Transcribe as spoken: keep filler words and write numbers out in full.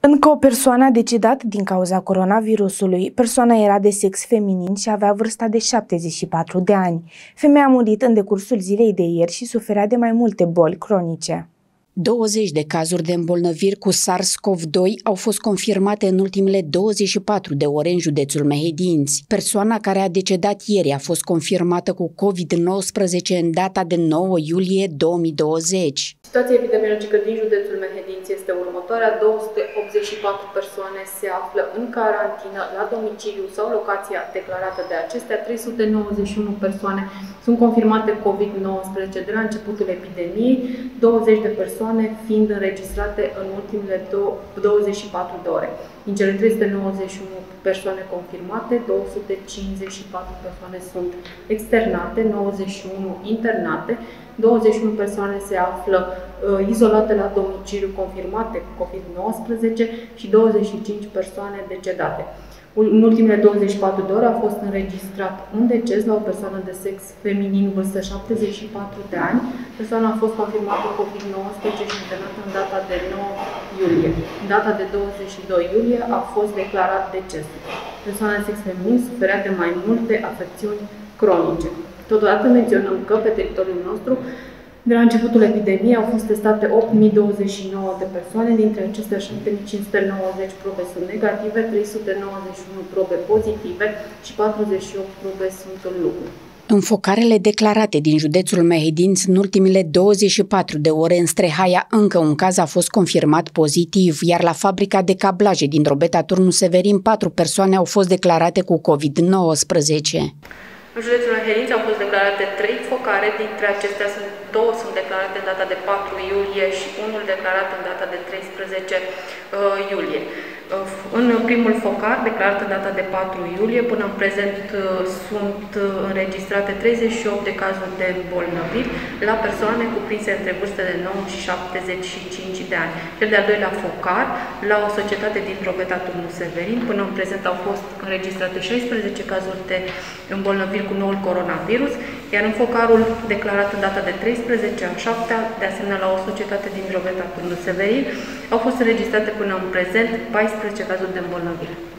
Încă o persoană a decedat din cauza coronavirusului. Persoana era de sex feminin și avea vârsta de șaptezeci și patru de ani. Femeia a murit în decursul zilei de ieri și suferea de mai multe boli cronice. douăzeci de cazuri de îmbolnăviri cu SARS-CoV doi au fost confirmate în ultimele douăzeci și patru de ore în județul Mehedinți. Persoana care a decedat ieri a fost confirmată cu COVID nouăsprezece în data de nouă iulie două mii douăzeci. Situația epidemiologică din județul Mehedinți este următoarea. două sute optzeci și patru persoane se află în carantină la domiciliu sau locația declarată de acestea. trei sute nouăzeci și unu persoane sunt confirmate COVID nouăsprezece de la începutul epidemiei, douăzeci de persoane fiind înregistrate în ultimele douăzeci și patru de ore. Din cele trei sute nouăzeci și unu persoane confirmate, două sute cincizeci și patru persoane sunt externate, nouăzeci și unu internate, douăzeci și unu persoane se află uh, izolate la domiciliu confirmate cu COVID nouăsprezece și douăzeci și cinci persoane decedate. În ultimele douăzeci și patru de ore a fost înregistrat un deces la o persoană de sex feminin, vârstă șaptezeci și patru de ani. Persoana a fost confirmată COVID nouăsprezece și internată în data de nouă iulie. În data de douăzeci și doi iulie a fost declarat decesul. Persoana de sex feminin suferea de mai multe afecțiuni cronice. Totodată menționăm că pe teritoriul nostru, de la începutul epidemiei, au fost testate opt mii douăzeci și nouă de persoane, dintre acestea șapte mii cinci sute nouăzeci probe sunt negative, trei sute nouăzeci și unu probe pozitive și patruzeci și opt probe sunt în lucru. În declarate din județul Mehedinți în ultimele douăzeci și patru de ore în Strehaia, încă un caz a fost confirmat pozitiv, iar la fabrica de cablaje din Drobeta Turnu Severin, patru persoane au fost declarate cu COVID nouăsprezece. În județul Mehedinți au fost declarate trei focare, dintre acestea sunt, două sunt declarate în data de patru iulie și unul declarat în data de treisprezece iulie. În primul focar, declarat în data de patru iulie, până în prezent sunt înregistrate treizeci și opt de cazuri de îmbolnăviri la persoane cuprinse între vârste de nouă și șaptezeci și cinci de ani. Cel de-al doilea focar, la o societate din Drobeta Turnu Severin, până în prezent au fost înregistrate șaisprezece cazuri de îmbolnăviri cu noul coronavirus, iar în focarul declarat în data de treisprezece a șaptea, de asemenea la o societate din Drobeta Turnu Severin, au fost înregistrate până în prezent paisprezece cazuri de îmbolnăvire.